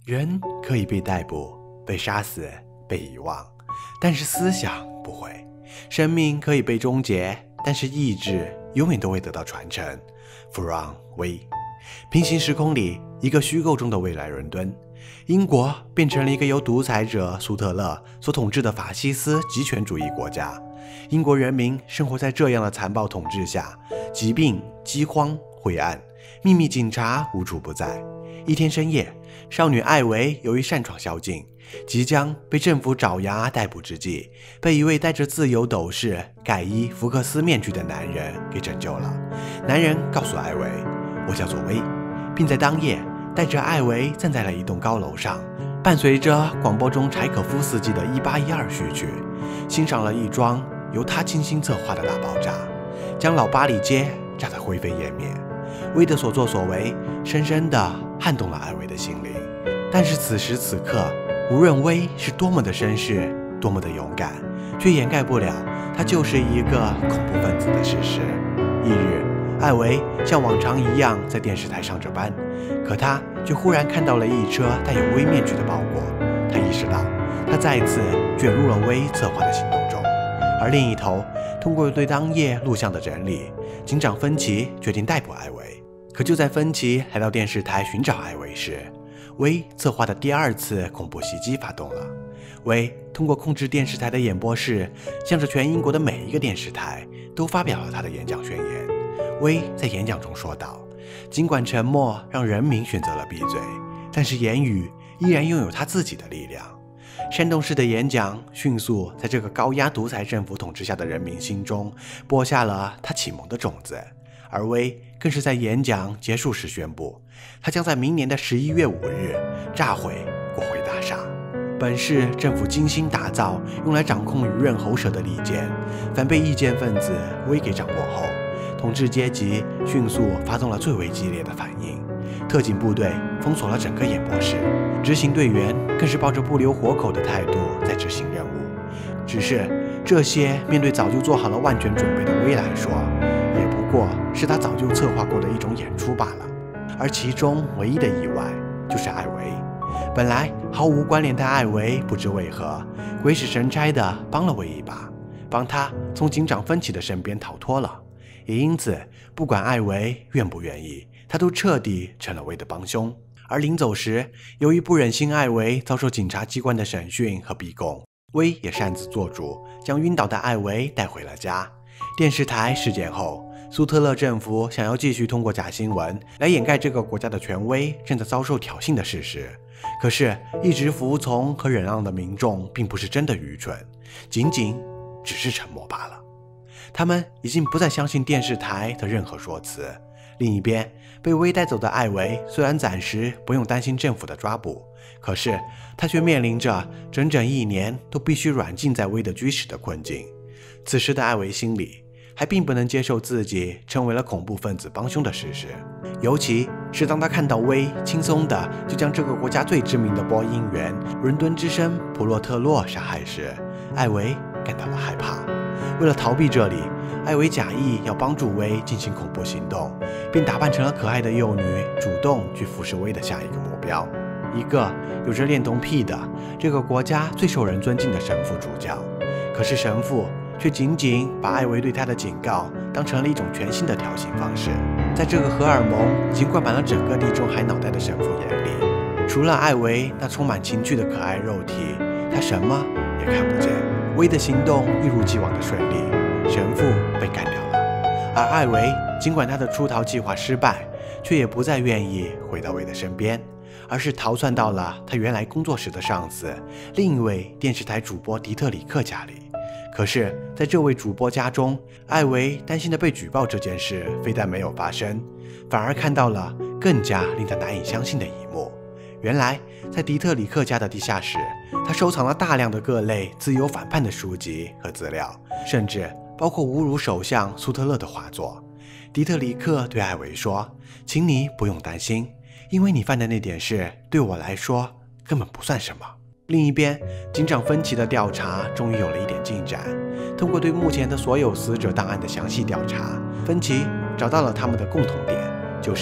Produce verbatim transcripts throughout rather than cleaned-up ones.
人可以被逮捕、被杀死、被遗忘，但是思想不会。生命可以被终结，但是意志永远都会得到传承。弗朗·威。平行时空里，一个虚构中的未来伦敦，英国变成了一个由独裁者苏特勒所统治的法西斯极权主义国家。英国人民生活在这样的残暴统治下，疾病、饥荒、灰暗，秘密警察无处不在。一天深夜，少女艾维由于擅闯宵禁，即将被政府爪牙逮捕之际，被一位戴着自由斗士盖伊福克斯面具的男人给拯救了。男人告诉艾维，我叫做威，并在当夜带着艾维站在了一栋高楼上，伴随着广播中柴可夫斯基的一八一二序曲，欣赏了一桩由他精心策划的大爆炸，将老巴黎街炸得灰飞烟灭。威的所作所为深深地撼动了艾维的心灵，但是此时此刻，无论威是多么的绅士，多么的勇敢，却掩盖不了他就是一个恐怖分子的事实。一日，艾维像往常一样在电视台上着班，可他却忽然看到了一车带有威面具的包裹。他意识到他再次卷入了威策划的行动中。而另一头，通过对当夜录像的整理，警长芬奇决定逮捕艾维。可就在芬奇来到电视台寻找艾维时，威策划的第二次恐怖袭击发动了。威通过控制电视台的演播室，向着全英国的每一个电视台都发表了他的演讲宣言。威在演讲中说道，尽管沉默让人民选择了闭嘴，但是言语依然拥有他自己的力量。煽动式的演讲迅速在这个高压独裁政府统治下的人民心中播下了他启蒙的种子。而威更是在演讲结束时宣布，他将在明年的十一月五日炸毁国会大厦。本是政府精心打造用来掌控舆论喉舌的利剑，反被意见分子威给掌握后，统治阶级迅速发动了最为激烈的反应。特警部队封锁了整个演播室，执行队员更是抱着不留活口的态度在执行任务。只是这些面对早就做好了万全准备的威来说，也不过是他早就策划过的一种演出罢了。而其中唯一的意外就是艾维。本来毫无关联的艾维不知为何鬼使神差地帮了威一把，帮他从警长芬奇的身边逃脱了。也因此，不管艾维愿不愿意，他都彻底成了威的帮凶。而临走时，由于不忍心艾维遭受警察机关的审讯和逼供，威也擅自做主，将晕倒的艾维带回了家。电视台事件后，苏特勒政府想要继续通过假新闻来掩盖这个国家的权威正在遭受挑衅的事实。可是，一直服从和忍让的民众并不是真的愚蠢，仅仅只是沉默罢了。他们已经不再相信电视台的任何说辞。另一边，被威带走的艾维虽然暂时不用担心政府的抓捕，可是他却面临着整整一年都必须软禁在威的居室的困境。此时的艾维心里还并不能接受自己成为了恐怖分子帮凶的事实，尤其是当他看到威轻松的就将这个国家最知名的播音员伦敦之声普洛特洛杀害时，艾维感到了害怕。为了逃避这里，艾维假意要帮助威进行恐怖行动，并打扮成了可爱的幼女，主动去服侍威的下一个目标，一个有着恋童癖的这个国家最受人尊敬的神父主教。可是神父却仅仅把艾维对他的警告当成了一种全新的挑衅方式。在这个荷尔蒙已经灌满了整个地中海脑袋的神父眼里，除了艾维那充满情趣的可爱肉体，他什么也看不见。威的行动一如既往的顺利，神父被干掉了。而艾维尽管他的出逃计划失败，却也不再愿意回到威的身边，而是逃窜到了他原来工作时的上司另一位电视台主播迪特里克家里。可是在这位主播家中，艾维担心的被举报这件事非但没有发生，反而看到了更加令他难以相信的一幕。原来在迪特里克家的地下室，他收藏了大量的各类自由反叛的书籍和资料，甚至包括侮辱首相苏特勒的画作。迪特里克对艾维说，请你不用担心，因为你犯的那点事对我来说根本不算什么。另一边，警长芬奇的调查终于有了一点进展。通过对目前的所有死者档案的详细调查，芬奇找到了他们的共同点，就是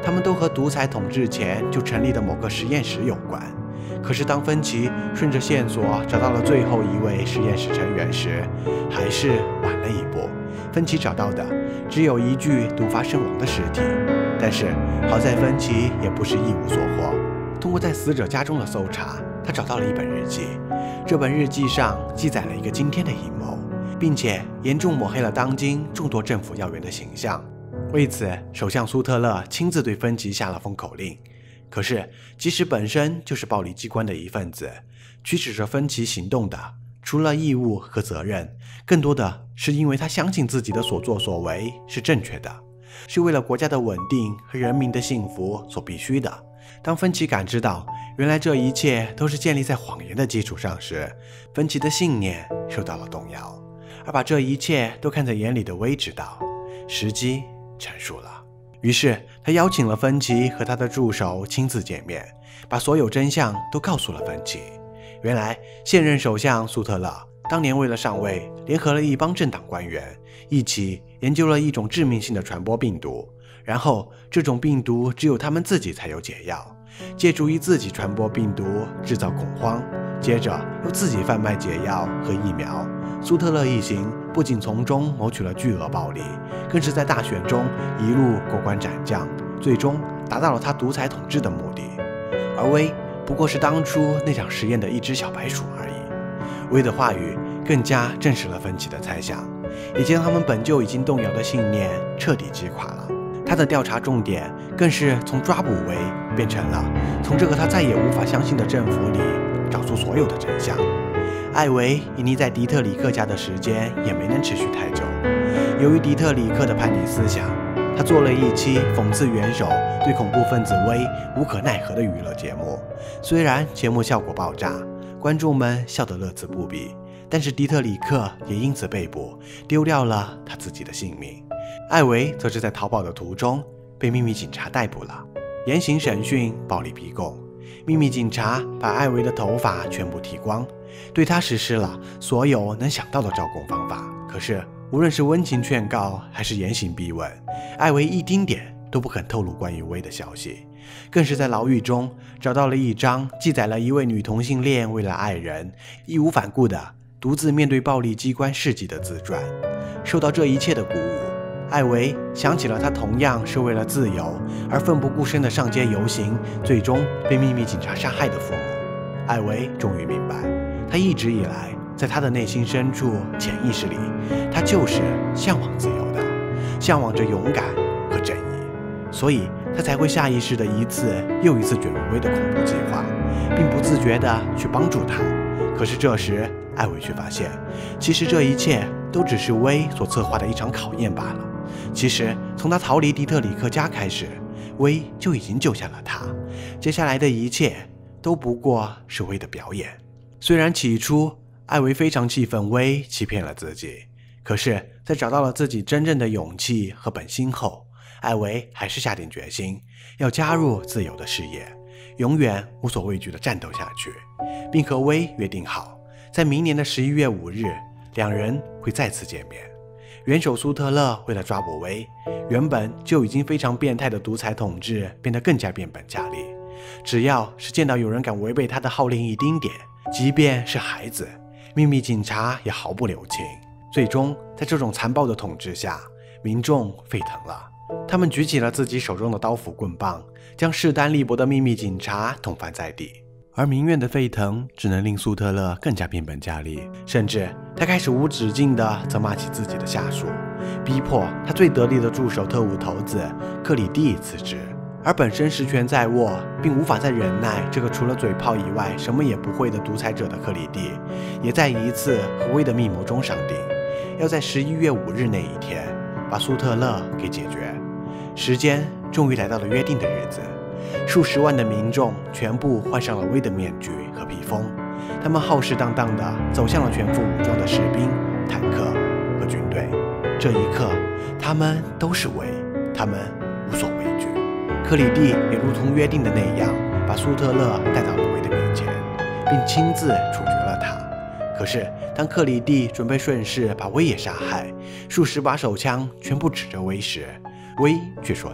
他们都和独裁统治前就成立的某个实验室有关。可是当芬奇顺着线索找到了最后一位实验室成员时，还是晚了一步。芬奇找到的只有一具毒发身亡的尸体，但是好在芬奇也不是一无所获。通过在死者家中的搜查，他找到了一本日记。这本日记上记载了一个惊天的阴谋，并且严重抹黑了当今众多政府要员的形象。为此，首相苏特勒亲自对芬奇下了封口令。可是，即使本身就是暴力机关的一份子，驱使着芬奇行动的，除了义务和责任，更多的是因为他相信自己的所作所为是正确的，是为了国家的稳定和人民的幸福所必须的。当芬奇感知到原来这一切都是建立在谎言的基础上时，芬奇的信念受到了动摇。而把这一切都看在眼里的威知道，时机成熟了。于是他邀请了芬奇和他的助手亲自见面，把所有真相都告诉了芬奇。原来现任首相苏特勒当年为了上位，联合了一帮政党官员，一起研究了一种致命性的传播病毒，然后这种病毒只有他们自己才有解药，借助于自己传播病毒制造恐慌，接着又自己贩卖解药和疫苗。苏特勒一行不仅从中谋取了巨额暴利，更是在大选中一路过关斩将，最终达到了他独裁统治的目的。而威不过是当初那场实验的一只小白鼠而已。威的话语更加证实了芬奇的猜想，也将他们本就已经动摇的信念彻底击垮了。他的调查重点更是从抓捕威变成了从这个他再也无法相信的政府里找出所有的真相。艾维隐匿在迪特里克家的时间也没能持续太久。由于迪特里克的叛逆思想，他做了一期讽刺元首对恐怖分子威无可奈何的娱乐节目。虽然节目效果爆炸，观众们笑得乐此不疲，但是迪特里克也因此被捕，丢掉了他自己的性命。艾维则是在逃跑的途中被秘密警察逮捕了，严刑审讯，暴力逼供。秘密警察把艾维的头发全部剃光，对他实施了所有能想到的招供方法。可是无论是温情劝告还是严刑逼问，艾维一丁点都不肯透露关于威的消息，更是在牢狱中找到了一张记载了一位女同性恋为了爱人义无反顾地独自面对暴力机关事迹的自传。受到这一切的鼓舞，艾维想起了他同样是为了自由而奋不顾身的上街游行，最终被秘密警察杀害的父母。艾维终于明白，他一直以来在他的内心深处潜意识里，他就是向往自由的，向往着勇敢和正义，所以他才会下意识的一次又一次卷入威的恐怖计划，并不自觉地去帮助他。可是这时艾维却发现，其实这一切都只是威所策划的一场考验罢了。其实从他逃离迪特里克家开始，威就已经救下了他，接下来的一切都不过是威的表演。虽然起初艾维非常气愤威欺骗了自己，可是在找到了自己真正的勇气和本心后，艾维还是下定决心要加入自由的事业，永远无所畏惧地战斗下去，并和威约定好，在明年的十一月五日，两人会再次见面。元首苏特勒为了抓捕威，原本就已经非常变态的独裁统治变得更加变本加厉。只要是见到有人敢违背他的号令一丁点，即便是孩子，秘密警察也毫不留情。最终在这种残暴的统治下，民众沸腾了，他们举起了自己手中的刀斧棍棒，将势单力薄的秘密警察捅翻在地。而民怨的沸腾只能令苏特勒更加变本加厉，甚至他开始无止境地责骂起自己的下属，逼迫他最得力的助手特务头子克里蒂辞职。而本身实权在握，并无法再忍耐这个除了嘴炮以外什么也不会的独裁者的克里蒂，也在一次和威的密谋中商定，要在十一月五日那一天把苏特勒给解决。时间终于来到了约定的日子，数十万的民众全部换上了威的面具和披风，他们浩浩荡荡地走向了全副武装的士兵、坦克和军队。这一刻，他们都是威，他们无所畏惧。克里蒂也如同约定的那样，把苏特勒带到了威的面前，并亲自处决了他。可是当克里蒂准备顺势把威也杀害，数十把手枪全部指着威时，威却说道：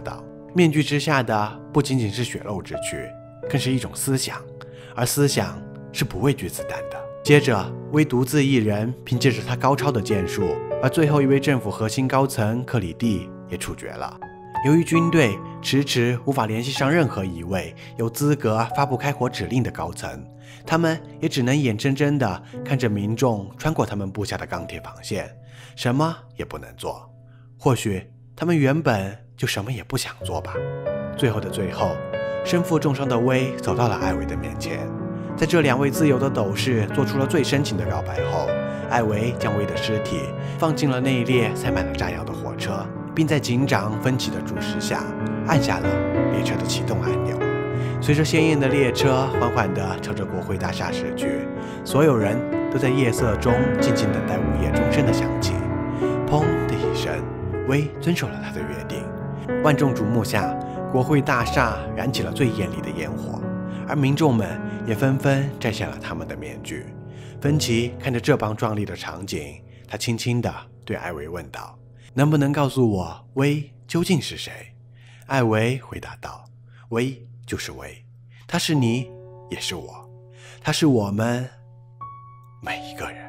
面具之下的不仅仅是血肉之躯，更是一种思想，而思想是不畏惧子弹的。接着，威独自一人凭借着他高超的剑术，把最后一位政府核心高层克里蒂也处决了。由于军队迟迟无法联系上任何一位有资格发布开火指令的高层，他们也只能眼睁睁地看着民众穿过他们布下的钢铁防线，什么也不能做。或许他们原本就什么也不想做吧。最后的最后，身负重伤的威走到了艾维的面前，在这两位自由的斗士做出了最深情的告白后，艾维将威的尸体放进了那一列塞满了炸药的火车，并在警长芬奇的注视下按下了列车的启动按钮。随着鲜艳的列车缓缓地朝着国会大厦驶去，所有人都在夜色中静静等待午夜钟声的响起。砰的一声，威遵守了他的约定。万众瞩目下，国会大厦燃起了最艳丽的烟火，而民众们也纷纷摘下了他们的面具。芬奇看着这般壮丽的场景，他轻轻地对艾维问道：“能不能告诉我，威究竟是谁？”艾维回答道：“威就是威，他是你，也是我，他是我们每一个人。”